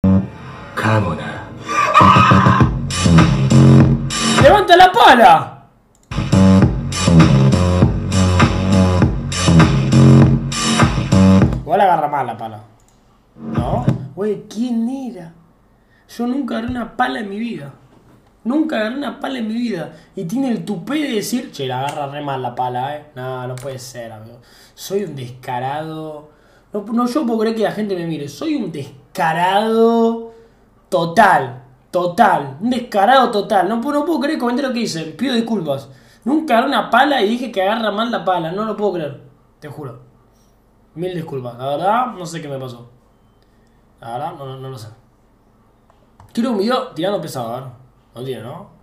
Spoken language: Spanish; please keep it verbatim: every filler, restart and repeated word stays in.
Cámona. ¡Levanta la pala! Igual agarra mal la pala. ¿No? Güey, ¿quién era? Yo nunca agarré una pala en mi vida. Nunca agarré una pala en mi vida. Y tiene el tupé de decir, che, la agarra re mal la pala, eh. No, no puede ser, amigo. Soy un descarado. No, no yo puedo creer que la gente me mire. Soy un descarado total. Total. Un descarado total. No, no puedo creer, comenté lo que hice. Pido disculpas. Nunca agarré una pala y dije que agarra mal la pala. No lo puedo creer. Te juro. Mil disculpas. La verdad, no sé qué me pasó. La verdad, no, no, no lo sé. Quiero un video tirando pesado, a ver. No tiene, ¿no?